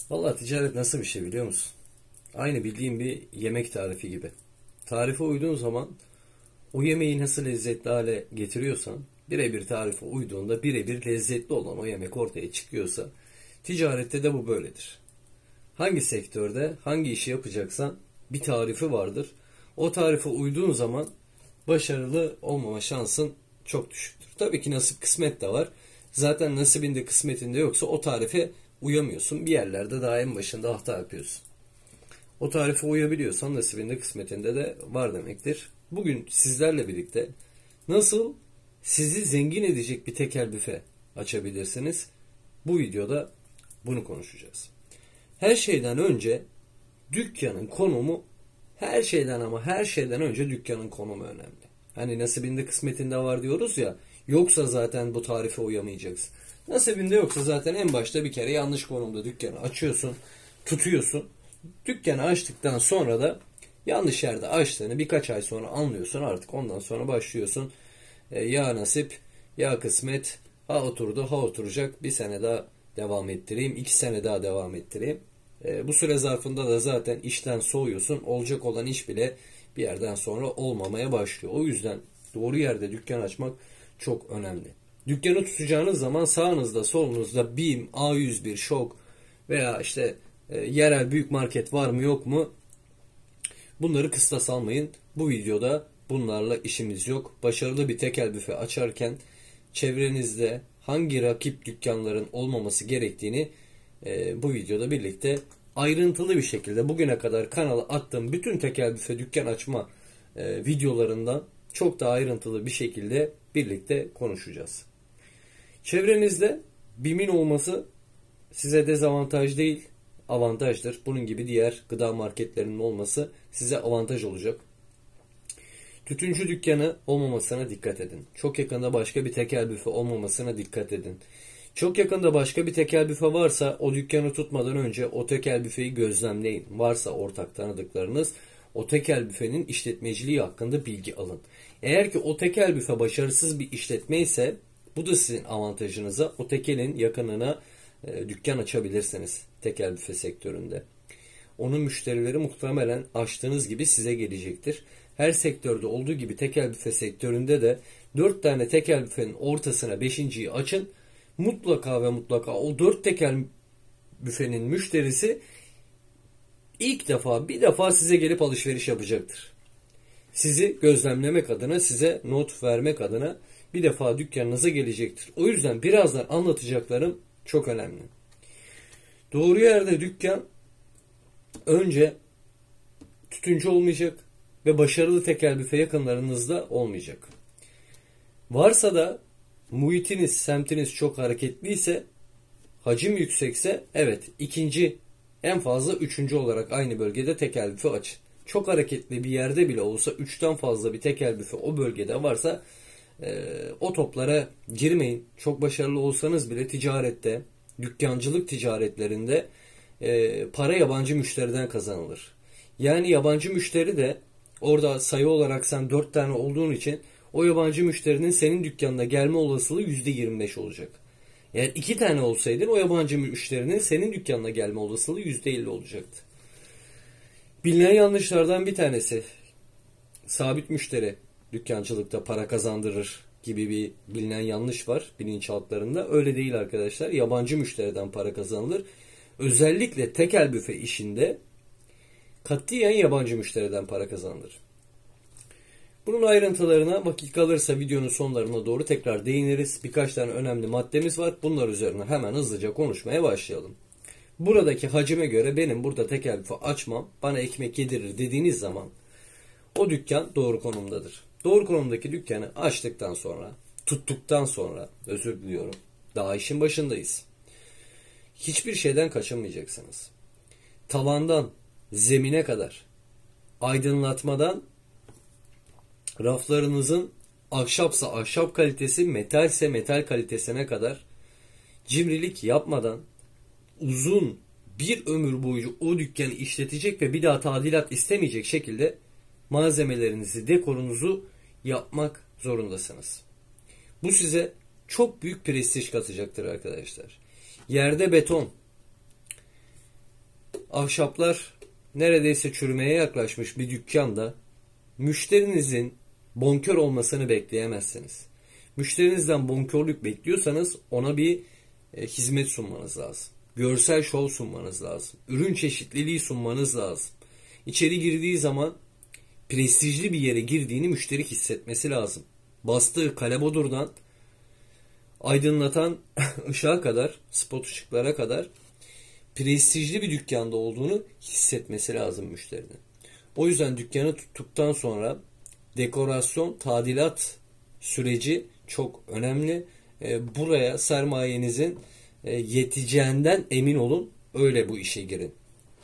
Vallahi ticaret nasıl bir şey biliyor musun? Aynı bildiğim bir yemek tarifi gibi. Tarife uyduğun zaman o yemeği nasıl lezzetli hale getiriyorsan birebir tarife uyduğunda birebir lezzetli olan o yemek ortaya çıkıyorsa ticarette de bu böyledir. Hangi sektörde hangi işi yapacaksan bir tarifi vardır. O tarife uyduğun zaman başarılı olmama şansın çok düşüktür. Tabii ki nasip kısmet de var. Zaten nasibinde kısmetinde yoksa o tarife uyamıyorsun. Bir yerlerde daha en başında hata yapıyorsun. O tarife uyabiliyorsan nasibinde kısmetinde de var demektir. Bugün sizlerle birlikte nasıl sizi zengin edecek bir tekel büfe açabilirsiniz? Bu videoda bunu konuşacağız. Her şeyden önce dükkanın konumu, her şeyden ama her şeyden önce dükkanın konumu önemli. Hani nasibinde kısmetinde var diyoruz ya, yoksa zaten bu tarife uyamayacaksın. Nasibinde yoksa zaten en başta bir kere yanlış konumda dükkanı açıyorsun, tutuyorsun. Dükkanı açtıktan sonra da yanlış yerde açtığını birkaç ay sonra anlıyorsun, artık ondan sonra başlıyorsun. Ya nasip ya kısmet, ha oturdu ha oturacak, bir sene daha devam ettireyim, 2 sene daha devam ettireyim. Bu süre zarfında da zaten işten soğuyorsun. Olacak olan iş bile bir yerden sonra olmamaya başlıyor. O yüzden doğru yerde dükkan açmak çok önemli. Dükkanı tutacağınız zaman sağınızda solunuzda BİM, A101, Şok veya işte yerel büyük market var mı yok mu? Bunları kıstas almayın. Bu videoda bunlarla işimiz yok. Başarılı bir tekel büfe açarken çevrenizde hangi rakip dükkanların olmaması gerektiğini bu videoda birlikte ayrıntılı bir şekilde bugüne kadar kanala attığım bütün tekel büfe dükkan açma videolarından çok daha ayrıntılı bir şekilde birlikte konuşacağız. Çevrenizde BİM'in olması size dezavantaj değil, avantajdır. Bunun gibi diğer gıda marketlerinin olması size avantaj olacak. Tütüncü dükkanı olmamasına dikkat edin. Çok yakında başka bir tekel büfe olmamasına dikkat edin. Çok yakında başka bir tekel büfe varsa o dükkanı tutmadan önce o tekel büfeyi gözlemleyin. Varsa ortak tanıdıklarınız, o tekel büfenin işletmeciliği hakkında bilgi alın. Eğer ki o tekel büfe başarısız bir işletme ise bu da sizin avantajınıza, o tekelin yakınına dükkan açabilirsiniz tekel büfe sektöründe. Onun müşterileri muhtemelen açtığınız gibi size gelecektir. Her sektörde olduğu gibi tekel büfe sektöründe de 4 tane tekel büfenin ortasına 5.'yi açın. Mutlaka ve mutlaka o 4 tekel büfenin müşterisi bir defa size gelip alışveriş yapacaktır. Sizi gözlemlemek adına, size not vermek adına bir defa dükkanınıza gelecektir. O yüzden birazdan anlatacaklarım çok önemli. Doğru yerde dükkan önce tütüncü olmayacak ve başarılı tekel büfe yakınlarınızda olmayacak. Varsa da muhitiniz, semtiniz çok hareketliyse, hacim yüksekse evet ikinci, en fazla üçüncü olarak aynı bölgede tekel büfe açın. Çok hareketli bir yerde bile olsa 3'ten fazla bir tekel büfe o bölgede varsa o toplara girmeyin. Çok başarılı olsanız bile ticarette, dükkancılık ticaretlerinde para yabancı müşteriden kazanılır. Yani yabancı müşteri de orada sayı olarak sen 4 tane olduğun için o yabancı müşterinin senin dükkanına gelme olasılığı %25 olacak. Eğer 2 tane olsaydın o yabancı müşterinin senin dükkanına gelme olasılığı %50 olacaktı. Bilinen yanlışlardan bir tanesi, sabit müşteri dükkancılıkta para kazandırır gibi bir bilinen yanlış var bilinçaltlarında. Öyle değil arkadaşlar. Yabancı müşteriden para kazanılır. Özellikle tekel büfe işinde katiyen yabancı müşteriden para kazanılır. Bunun ayrıntılarına vakit kalırsa videonun sonlarına doğru tekrar değiniriz. Birkaç tane önemli maddemiz var. Bunlar üzerine hemen hızlıca konuşmaya başlayalım. Buradaki hacime göre benim burada tekel büfe açmam bana ekmek yedirir dediğiniz zaman o dükkan doğru konumdadır. Doğru konumdaki dükkanı açtıktan sonra, tuttuktan sonra, özür diliyorum, daha işin başındayız. Hiçbir şeyden kaçınmayacaksınız. Tavandan zemine kadar, aydınlatmadan raflarınızın ahşapsa ahşap kalitesi, metalse metal kalitesine kadar cimrilik yapmadan uzun bir ömür boyu o dükkanı işletecek ve bir daha tadilat istemeyecek şekilde malzemelerinizi, dekorunuzu yapmak zorundasınız. Bu size çok büyük prestij katacaktır arkadaşlar. Yerde beton, ahşaplar neredeyse çürümeye yaklaşmış bir dükkanda müşterinizin bonkör olmasını bekleyemezsiniz. Müşterinizden bonkörlük bekliyorsanız ona bir hizmet sunmanız lazım. Görsel şov sunmanız lazım. Ürün çeşitliliği sunmanız lazım. İçeri girdiği zaman prestijli bir yere girdiğini müşteri hissetmesi lazım. Bastığı kalebodurdan aydınlatan ışığa kadar, spot ışıklara kadar prestijli bir dükkanda olduğunu hissetmesi lazım müşterinin. O yüzden dükkanı tuttuktan sonra dekorasyon, tadilat süreci çok önemli. Buraya sermayenizin yeteceğinden emin olun. Öyle bu işe girin.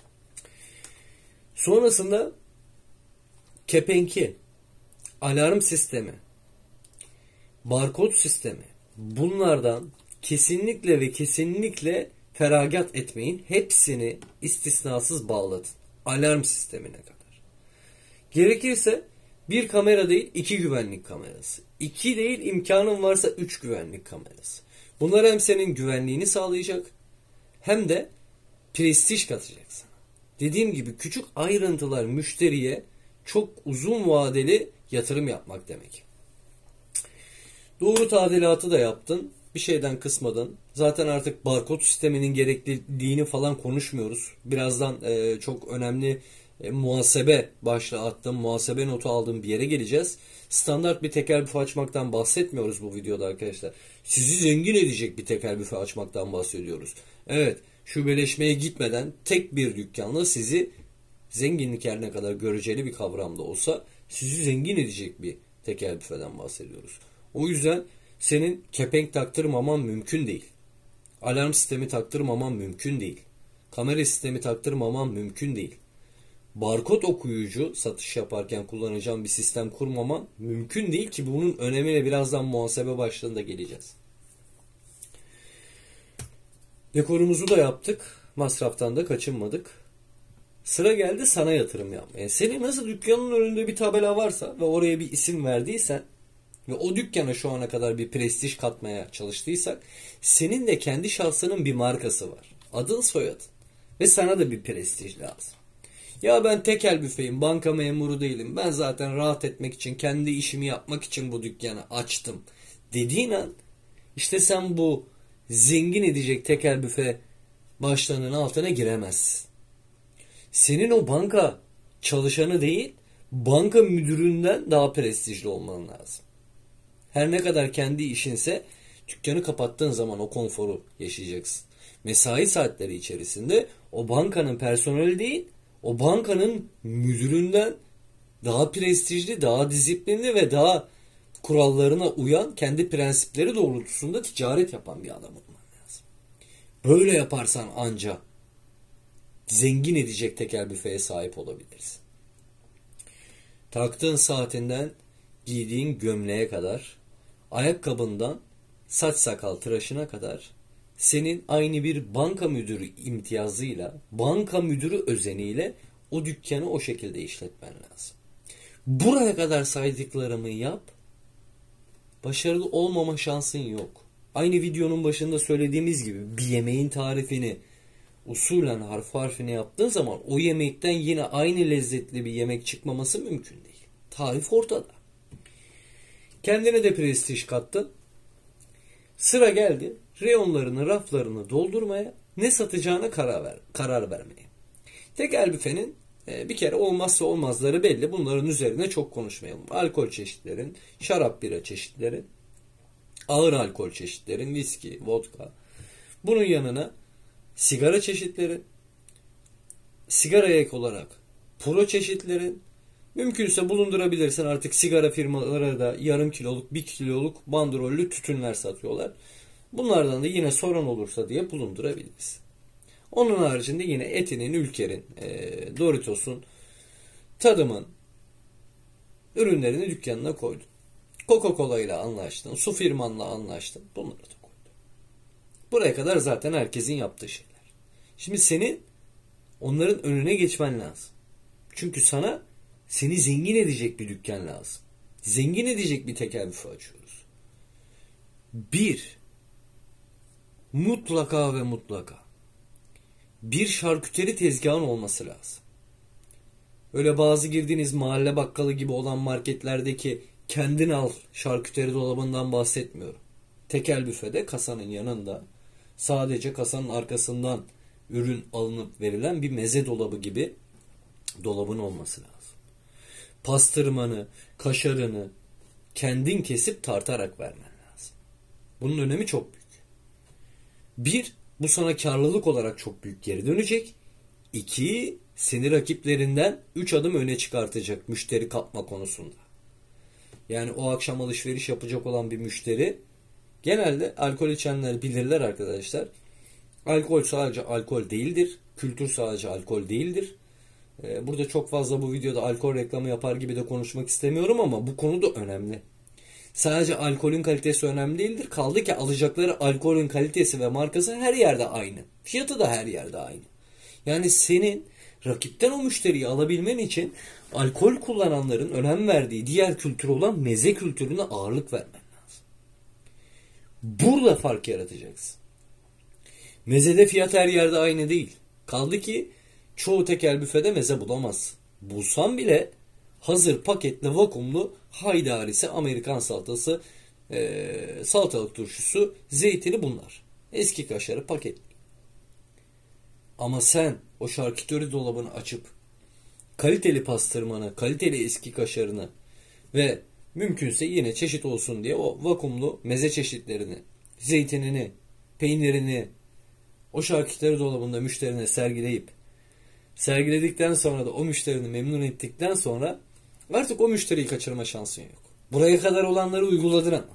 Sonrasında kepenki, alarm sistemi, barkod sistemi, bunlardan kesinlikle ve kesinlikle feragat etmeyin. Hepsini istisnasız bağlatın. Alarm sistemine kadar. Gerekirse bir kamera değil 2 güvenlik kamerası. 2 değil imkanın varsa 3 güvenlik kamerası. Bunlar hem senin güvenliğini sağlayacak hem de prestij katacak sana. Dediğim gibi küçük ayrıntılar müşteriye çok uzun vadeli yatırım yapmak demek. Doğru tadilatı da yaptın. Bir şeyden kısmadın. Zaten artık barkod sisteminin gerekliliğini falan konuşmuyoruz. Birazdan çok önemli muhasebe başlığı attım. Muhasebe notu aldığım bir yere geleceğiz. Standart bir tekel büfe açmaktan bahsetmiyoruz bu videoda arkadaşlar. Sizi zengin edecek bir tekel büfe açmaktan bahsediyoruz. Evet, şubeleşmeye gitmeden tek bir dükkanla sizi zenginlik her ne kadar göreceli bir kavramda olsa sizi zengin edecek bir tekel büfeden bahsediyoruz. O yüzden senin kepenk taktırmaman mümkün değil. Alarm sistemi taktırmaman mümkün değil. Kamera sistemi taktırmaman mümkün değil. Barkod okuyucu satış yaparken kullanacağım bir sistem kurmaman mümkün değil ki bunun önemine birazdan muhasebe başlığında geleceğiz. Dekorumuzu da yaptık. Masraftan da kaçınmadık. Sıra geldi sana yatırım yapmaya. Senin nasıl dükkanın önünde bir tabela varsa ve oraya bir isim verdiysen ve o dükkana şu ana kadar bir prestij katmaya çalıştıysak senin de kendi şahsının bir markası var. Adın soyadın. Ve sana da bir prestij lazım. Ya ben tekel büfeyim, banka memuru değilim. Ben zaten rahat etmek için, kendi işimi yapmak için bu dükkanı açtım dediğin an işte sen bu zengin edecek tekel büfe başlığının altına giremezsin. Senin o banka çalışanı değil, banka müdüründen daha prestijli olman lazım. Her ne kadar kendi işinse dükkanı kapattığın zaman o konforu yaşayacaksın. Mesai saatleri içerisinde o bankanın personeli değil, o bankanın müdüründen daha prestijli, daha disiplinli ve daha kurallarına uyan, kendi prensipleri doğrultusunda ticaret yapan bir adam olman lazım. Böyle yaparsan anca zengin edecek tekel büfeye sahip olabilirsin. Taktığın saatinden giydiğin gömleğe kadar, ayakkabından saç sakal tıraşına kadar senin aynı bir banka müdürü imtiyazıyla, banka müdürü özeniyle o dükkanı o şekilde işletmen lazım. Buraya kadar saydıklarımı yap, başarılı olmama şansın yok. Aynı videonun başında söylediğimiz gibi bir yemeğin tarifini usulen harf harfine yaptığın zaman o yemekten yine aynı lezzetli bir yemek çıkmaması mümkün değil. Tarif ortada. Kendine de prestij kattın. Sıra geldi reyonlarını, raflarını doldurmaya, ne satacağına karar vermeye. Tekel büfenin bir kere olmazsa olmazları belli. Bunların üzerine çok konuşmayalım. Alkol çeşitlerin, şarap bira çeşitlerin, ağır alkol çeşitlerin, viski, vodka. Bunun yanına sigara çeşitleri, sigara ek olarak puro çeşitleri, mümkünse bulundurabilirsin. Artık sigara firmaları da yarım kiloluk, 1 kiloluk bandrollü tütünler satıyorlar. Bunlardan da yine soran olursa diye bulundurabiliriz. Onun haricinde yine Eti'nin, Ülker'in, Doritos'un, Tadım'ın ürünlerini dükkanına koydun. Coca-Cola ile anlaştın, su firmanla anlaştın. Bunları da koydun. Buraya kadar zaten herkesin yaptığı şeyler. Şimdi senin onların önüne geçmen lazım. Çünkü seni zengin edecek bir dükkan lazım. Zengin edecek bir tekel büfe açıyoruz. Mutlaka ve mutlaka bir şarküteri tezgahın olması lazım. Öyle bazı girdiğiniz mahalle bakkalı gibi olan marketlerdeki kendin al şarküteri dolabından bahsetmiyorum. Tekel büfede kasanın yanında sadece kasanın arkasından ürün alınıp verilen bir meze dolabı gibi dolabın olması lazım. Pastırmanı, kaşarını kendin kesip tartarak vermen lazım. Bunun önemi çok büyük. Bir, bu sana karlılık olarak çok büyük geri dönecek. İki, seni rakiplerinden 3 adım öne çıkartacak müşteri kapma konusunda. Yani o akşam alışveriş yapacak olan bir müşteri, genelde alkol içenler bilirler arkadaşlar. Alkol sadece alkol değildir. Kültür sadece alkol değildir. Burada çok fazla bu videoda alkol reklamı yapar gibi de konuşmak istemiyorum ama bu konu da önemli. Sadece alkolün kalitesi önemli değildir. Kaldı ki alacakları alkolün kalitesi ve markası her yerde aynı. Fiyatı da her yerde aynı. Yani senin rakipten o müşteriyi alabilmen için alkol kullananların önem verdiği diğer kültür olan meze kültürüne ağırlık vermen lazım. Burada fark yaratacaksın. Mezede fiyat her yerde aynı değil. Kaldı ki çoğu tekel büfede meze bulamazsın. Bulsan bile hazır paketli vakumlu haydarisi, Amerikan salatası, salatalık turşusu, zeytini bunlar. Eski kaşarı paketli. Ama sen o şarküteri dolabını açıp kaliteli pastırmanı, kaliteli eski kaşarını ve mümkünse yine çeşit olsun diye o vakumlu meze çeşitlerini, zeytinini, peynirini o şarküteri dolabında müşterine sergiledikten sonra da o müşterini memnun ettikten sonra artık o müşteriyi kaçırma şansın yok. Buraya kadar olanları uyguladın ama.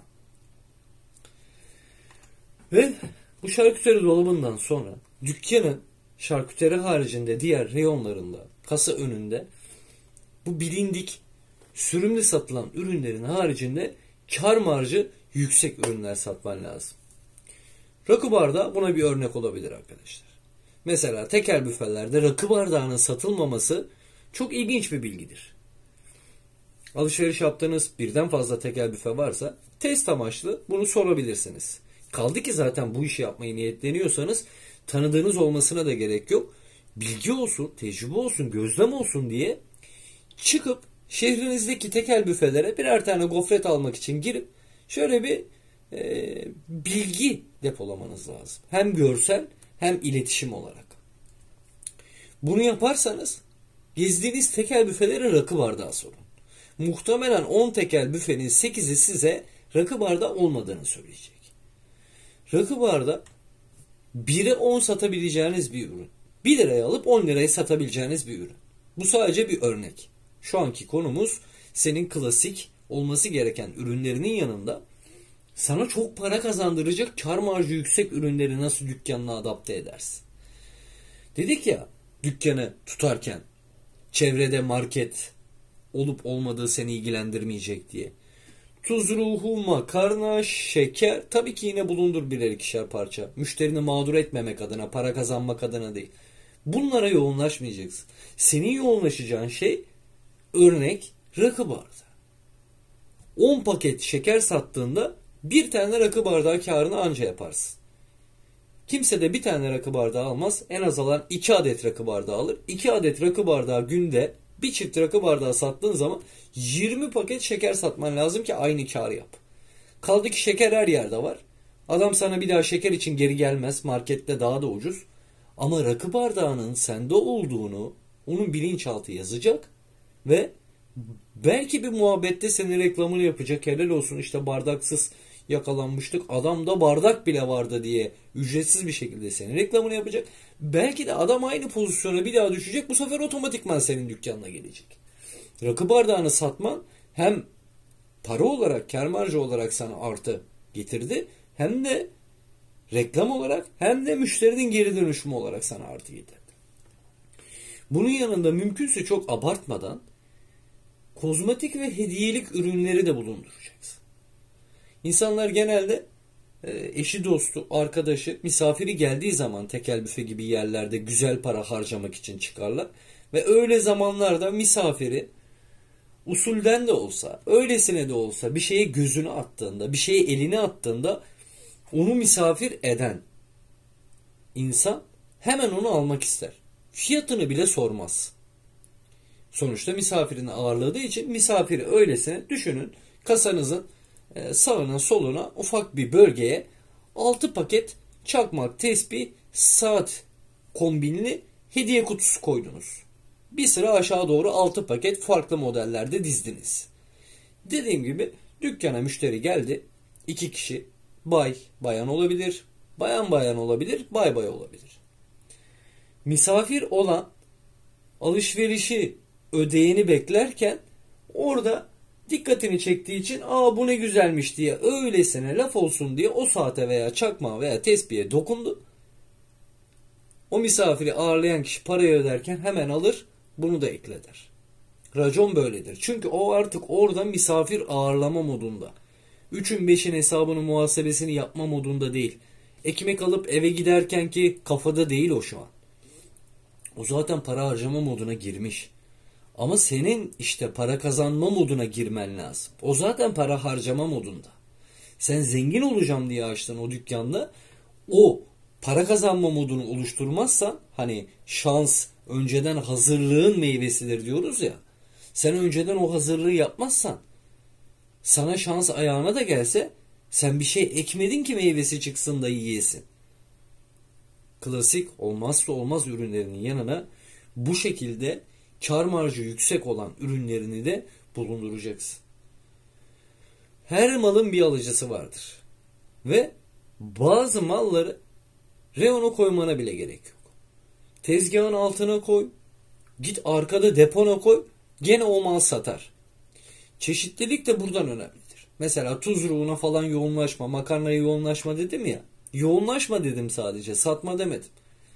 Ve bu şarküteri dolabından sonra dükkanın şarküteri haricinde diğer reyonlarında, kasa önünde bu bilindik sürümlü satılan ürünlerin haricinde kar marjı yüksek ürünler satman lazım. Rakı bardağı buna bir örnek olabilir arkadaşlar. Mesela tekel büfelerde rakı bardağının satılmaması çok ilginç bir bilgidir. Alışveriş yaptığınız birden fazla tekel büfe varsa test amaçlı bunu sorabilirsiniz. Kaldı ki zaten bu işi yapmayı niyetleniyorsanız tanıdığınız olmasına da gerek yok. Bilgi olsun, tecrübe olsun, gözlem olsun diye çıkıp şehrinizdeki tekel büfelere birer tane gofret almak için girip şöyle bir bilgi depolamanız lazım. Hem görsel hem iletişim olarak. Bunu yaparsanız gezdiğiniz tekel büfelere rakı bardağı sorun. Muhtemelen 10 tekel büfenin 8'i size rakı bardağı olmadığını söyleyecek. Rakı bardağı 1'e 10 satabileceğiniz bir ürün. 1 liraya alıp 10 liraya satabileceğiniz bir ürün. Bu sadece bir örnek. Şu anki konumuz senin klasik olması gereken ürünlerinin yanında sana çok para kazandıracak kar marjı yüksek ürünleri nasıl dükkanına adapte edersin? Dedik ya dükkanı tutarken çevrede market olup olmadığı seni ilgilendirmeyecek diye. Tuz, ruhu, makarna, şeker tabii ki yine bulundur birer ikişer parça. Müşterini mağdur etmemek adına, para kazanmak adına değil. Bunlara yoğunlaşmayacaksın. Senin yoğunlaşacağın şey örnek rakı bardağı. 10 paket şeker sattığında bir tane rakı bardağı karını anca yaparsın. Kimse de bir tane rakı bardağı almaz. En az alan 2 adet rakı bardağı alır. 2 adet rakı bardağı günde bir çift rakı bardağı sattığın zaman 20 paket şeker satman lazım ki aynı karı yap. Kaldı ki şeker her yerde var. Adam sana bir daha şeker için geri gelmez. Markette daha da ucuz. Ama rakı bardağının sende olduğunu onun bilinçaltı yazacak ve belki bir muhabbette senin reklamını yapacak. Helal olsun işte bardaksız yakalanmıştık. Adamda bardak bile vardı diye ücretsiz bir şekilde senin reklamını yapacak. Belki de adam aynı pozisyona bir daha düşecek. Bu sefer otomatikman senin dükkanına gelecek. Rakı bardağını satman hem para olarak, kâr marjı olarak sana artı getirdi. Hem de reklam olarak hem de müşterinin geri dönüşümü olarak sana artı getirdi. Bunun yanında mümkünse çok abartmadan kozmetik ve hediyelik ürünleri de bulunduracaksın. İnsanlar genelde eşi, dostu, arkadaşı, misafiri geldiği zaman tekel büfe gibi yerlerde güzel para harcamak için çıkarlar. Ve öyle zamanlarda misafiri usulden de olsa, öylesine de olsa bir şeye gözünü attığında, bir şeye elini attığında onu misafir eden insan hemen onu almak ister. Fiyatını bile sormaz. Sonuçta misafirini ağırladığı için misafiri öylesine düşünün. Kasanızın sağına soluna ufak bir bölgeye 6 paket çakmak, tesbih, saat kombinli hediye kutusu koydunuz. Bir sıra aşağı doğru 6 paket farklı modellerde dizdiniz. Dediğim gibi dükkana müşteri geldi. 2 kişi, bay, bayan olabilir, bayan bayan olabilir, bay bay olabilir. Misafir olan alışverişi ödeyeni beklerken orada dikkatini çektiği için bu ne güzelmiş diye öylesine laf olsun diye o saate veya çakmağa veya tespihe dokundu. O misafiri ağırlayan kişi parayı öderken hemen alır, bunu da ekleder. Racon böyledir. Çünkü o artık orada misafir ağırlama modunda. 3'ün 5'in hesabını, muhasebesini yapma modunda değil. Ekmek alıp eve giderken ki kafada değil o şu an. O zaten para harcama moduna girmiş. Ama senin işte para kazanma moduna girmen lazım. O zaten para harcama modunda. Sen zengin olacağım diye açtın o dükkanda. O para kazanma modunu oluşturmazsan, hani şans önceden hazırlığın meyvesidir diyoruz ya. Sen önceden o hazırlığı yapmazsan, sana şans ayağına da gelse sen bir şey ekmedin ki meyvesi çıksın da yiyesin. Klasik olmazsa olmaz ürünlerinin yanına bu şekilde kar marjı yüksek olan ürünlerini de bulunduracaksın. Her malın bir alıcısı vardır. Ve bazı malları reyona koymana bile gerek yok. Tezgahın altına koy, git arkada depona koy, gene o mal satar. Çeşitlilik de buradan önemlidir. Mesela tuz ruhuna falan yoğunlaşma, makarnaya yoğunlaşma dedim ya. Yoğunlaşma dedim sadece, satma demedim.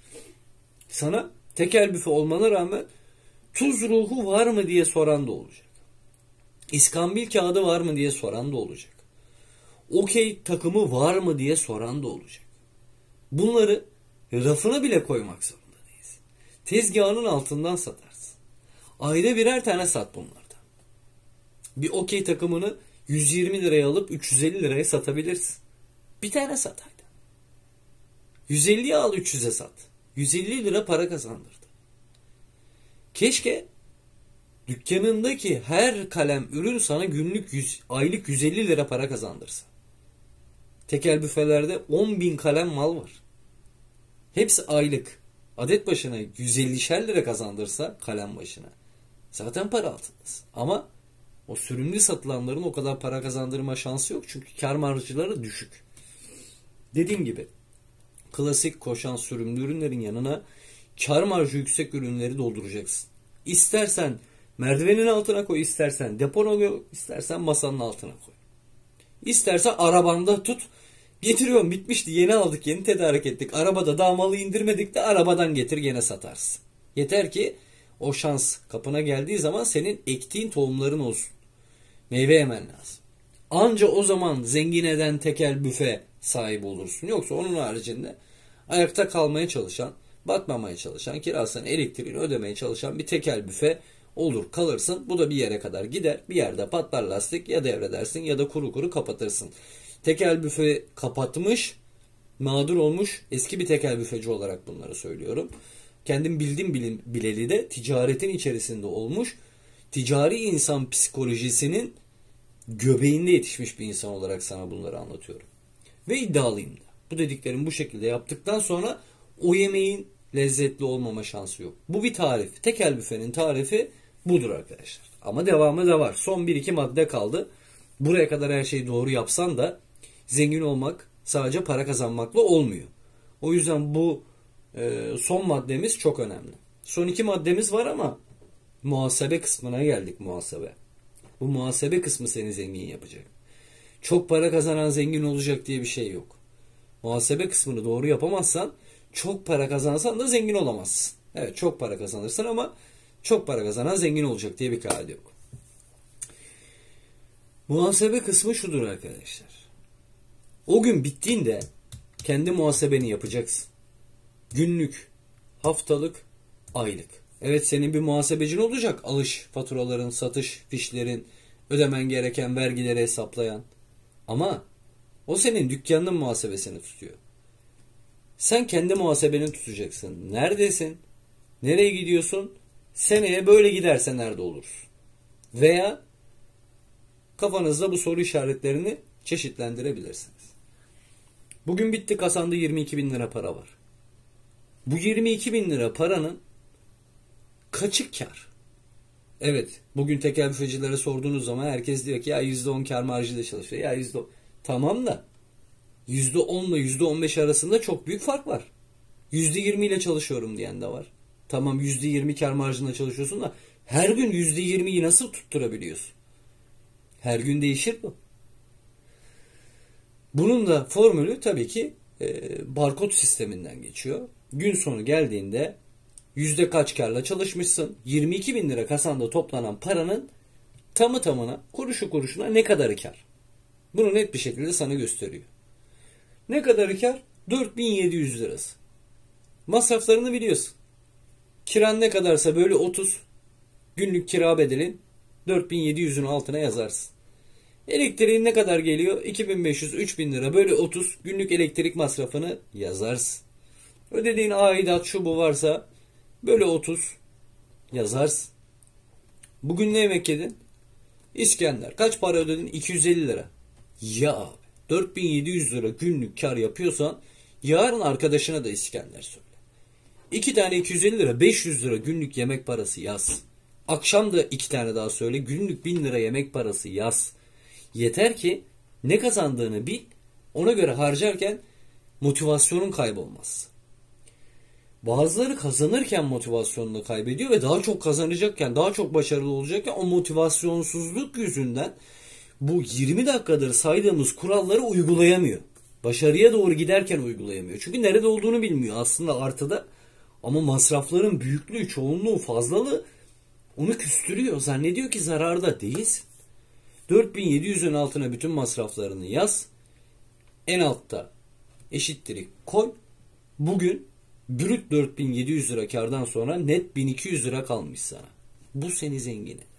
Sana tekel büfe olmana rağmen tuz ruhu var mı diye soran da olacak. İskambil kağıdı var mı diye soran da olacak. Okey takımı var mı diye soran da olacak. Bunları rafına bile koymak zorunda değilsin. Tezgahının altından satarsın. Ayda birer tane sat bunlardan. Bir okey takımını 120 liraya alıp 350 liraya satabilirsin. Bir tane sat ayda. 150'ye al, 300'e sat. 150 lira para kazandırdı. Keşke dükkanındaki her kalem ürün sana günlük aylık 150 lira para kazandırsa. Tekel büfelerde 10.000 kalem mal var. Hepsi aylık. Adet başına 150'şer lira kazandırsa kalem başına. Zaten para altındasın. Ama o sürümlü satılanların o kadar para kazandırma şansı yok. Çünkü kar marjları düşük. Dediğim gibi klasik koşan sürümlü ürünlerin yanına kar marjı yüksek ürünleri dolduracaksın. İstersen merdivenin altına koy, istersen depona koy, istersen masanın altına koy. İstersen arabanda tut. Getiriyorum, bitmişti, yeni aldık, yeni tedarik ettik. Arabada daha malı indirmedik de arabadan getir, gene satarsın. Yeter ki o şans kapına geldiği zaman senin ektiğin tohumların olsun. Meyve yemen lazım. Anca o zaman zengin eden tekel büfe sahibi olursun. Yoksa onun haricinde ayakta kalmaya çalışan, batmamaya çalışan, kirasını, elektriğini ödemeye çalışan bir tekel büfe olur, kalırsın. Bu da bir yere kadar gider. Bir yerde patlar lastik, ya devredersin ya da kuru kuru kapatırsın. Tekel büfe kapatmış, mağdur olmuş eski bir tekel büfeci olarak bunları söylüyorum. Kendim bildim bileli de ticaretin içerisinde olmuş, ticari insan psikolojisinin göbeğinde yetişmiş bir insan olarak sana bunları anlatıyorum. Ve iddialıyım da. Bu dediklerimi bu şekilde yaptıktan sonra o yemeğin lezzetli olmama şansı yok. Bu bir tarif. Tekel büfenin tarifi budur arkadaşlar. Ama devamı da var. Son 1-2 madde kaldı. Buraya kadar her şeyi doğru yapsan da zengin olmak sadece para kazanmakla olmuyor. O yüzden bu son maddemiz çok önemli. Son 2 maddemiz var ama muhasebe kısmına geldik, muhasebe. Bu muhasebe kısmı seni zengin yapacak. Çok para kazanan zengin olacak diye bir şey yok. Muhasebe kısmını doğru yapamazsan çok para kazansan da zengin olamazsın. Evet, çok para kazanırsın ama çok para kazanan zengin olacak diye bir kaide yok. Muhasebe kısmı şudur arkadaşlar. O gün bittiğinde kendi muhasebeni yapacaksın. Günlük, haftalık, aylık. Evet, senin bir muhasebecin olacak. Alış faturaların, satış fişlerin, ödemen gereken vergileri hesaplayan. Ama o senin dükkanının muhasebesini tutuyor. Sen kendi muhasebeni tutacaksın. Neredesin? Nereye gidiyorsun? Seneye böyle giderse nerede olursun? Veya kafanızda bu soru işaretlerini çeşitlendirebilirsiniz. Bugün bitti, kasanda 22 bin lira para var. Bu 22 bin lira paranın kaçı kar? Evet, bugün tekel büfecilere sorduğunuz zaman herkes diyor ki ya %10 kar marjıyla çalışıyor. Ya %10. Tamam da %10 ile %15 arasında çok büyük fark var. %20 ile çalışıyorum diyen de var. Tamam, %20 kar marjıyla çalışıyorsun da her gün %20'yi nasıl tutturabiliyorsun? Her gün değişir bu. Bunun da formülü tabii ki barkod sisteminden geçiyor. Gün sonu geldiğinde yüzde kaç karla çalışmışsın? 22 bin lira kasanda toplanan paranın tamı tamına, kuruşu kuruşuna ne kadarı kar? Bunu net bir şekilde sana gösteriyor. Ne kadarı kar? 4700 lirası. Masraflarını biliyorsun. Kiran ne kadarsa böyle 30. Günlük kira bedelin 4700'ün altına yazarsın. Elektriğin ne kadar geliyor? 2500-3000 lira. Böyle 30 günlük elektrik masrafını yazarsın. Ödediğin aidat şu bu varsa böyle 30 yazarsın. Bugün ne yemek yedin? İskender. Kaç para ödedin? 250 lira. Ya abi, 4700 lira günlük kar yapıyorsan yarın arkadaşına da İskender söyle. 2 tane 250 lira, 500 lira günlük yemek parası yaz. Akşam da 2 tane daha söyle, günlük 1000 lira yemek parası yaz. Yeter ki ne kazandığını bil, ona göre harcarken motivasyonun kaybolmaz. Bazıları kazanırken motivasyonunu kaybediyor ve daha çok kazanacakken, daha çok başarılı olacakken o motivasyonsuzluk yüzünden bu 20 dakikadır saydığımız kuralları uygulayamıyor. Başarıya doğru giderken uygulayamıyor. Çünkü nerede olduğunu bilmiyor aslında artıda. Ama masrafların büyüklüğü, çoğunluğu, fazlalığı onu küstürüyor. Zannediyor ki zararda değilsin. 4700'ün altına bütün masraflarını yaz. En altta eşittir'i koy. Bugün brüt 4700 lira kardan sonra net 1200 lira kalmış sana. Bu seni zengin eder.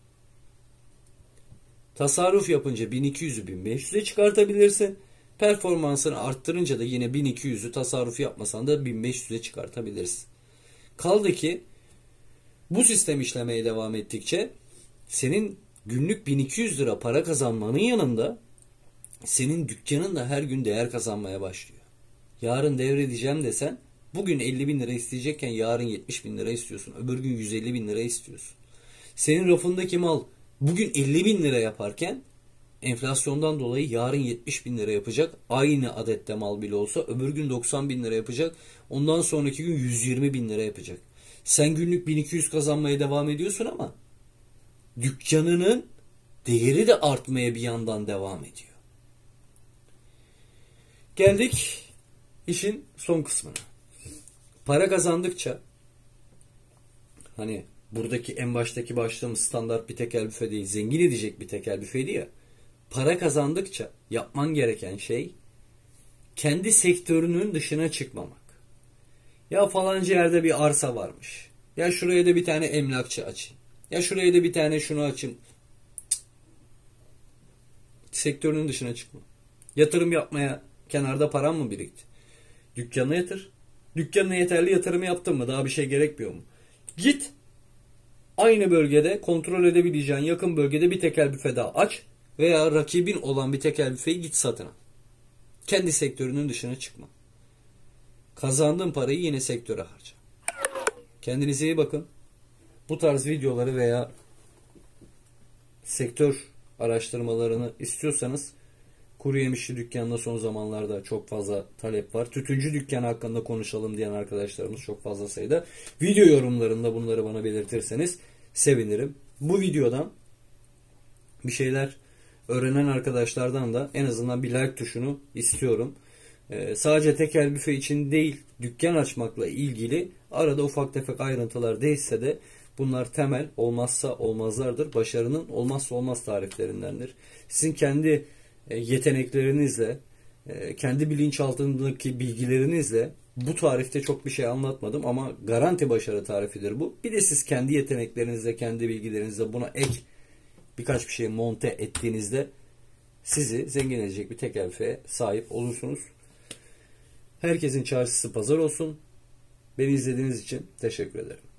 Tasarruf yapınca 1200'ü 1500'e çıkartabilirsin. Performansını arttırınca da yine 1200'ü tasarruf yapmasan da 1500'e çıkartabilirsin. Kaldı ki bu sistem işlemeye devam ettikçe senin günlük 1200 lira para kazanmanın yanında senin dükkanın da her gün değer kazanmaya başlıyor. Yarın devredeceğim desen bugün 50 bin lira isteyecekken yarın 70 bin lira istiyorsun. Öbür gün 150 bin lira istiyorsun. Senin rafındaki mal bugün 50 bin lira yaparken enflasyondan dolayı yarın 70 bin lira yapacak. Aynı adette mal bile olsa öbür gün 90 bin lira yapacak. Ondan sonraki gün 120 bin lira yapacak. Sen günlük 1200 kazanmaya devam ediyorsun ama dükkanının değeri de artmaya bir yandan devam ediyor. Geldik işin son kısmına. Para kazandıkça hani buradaki en baştaki başlığımız standart bir tekel büfe değil, zengin edecek bir tekel büfeydi ya. Para kazandıkça yapman gereken şey kendi sektörünün dışına çıkmamak. Ya falanca yerde bir arsa varmış. Ya şuraya da bir tane emlakçı açayım. Ya şuraya da bir tane şunu açayım. Sektörünün dışına çıkma. Yatırım yapmaya kenarda paran mı birikti? Dükkanına yatır. Dükkanına yeterli yatırım yaptın mı? Daha bir şey gerekmiyor mu? Git. Aynı bölgede kontrol edebileceğin yakın bölgede bir tekel büfe daha aç. Veya rakibin olan bir tekel büfeyi git satın al. Kendi sektörünün dışına çıkma. Kazandığın parayı yine sektöre harca. Kendinize iyi bakın. Bu tarz videoları veya sektör araştırmalarını istiyorsanız kuru yemişçi dükkanında son zamanlarda çok fazla talep var. Tütüncü dükkanı hakkında konuşalım diyen arkadaşlarımız çok fazla sayıda. Video yorumlarında bunları bana belirtirseniz sevinirim. Bu videodan bir şeyler öğrenen arkadaşlardan da en azından bir like tuşunu istiyorum. Sadece tekel büfe için değil, dükkan açmakla ilgili arada ufak tefek ayrıntılar değişse de bunlar temel, olmazsa olmazlardır. Başarının olmazsa olmaz tariflerindendir. Sizin kendi yeteneklerinizle, kendi bilinçaltındaki bilgilerinizle bu tarifte çok bir şey anlatmadım ama garanti başarı tarifidir bu. Bir de siz kendi yeteneklerinizle, kendi bilgilerinizle buna ek birkaç bir şey monte ettiğinizde sizi zengin edecek bir tekel büfeye sahip olursunuz. Herkesin çarşısı pazar olsun. Beni izlediğiniz için teşekkür ederim.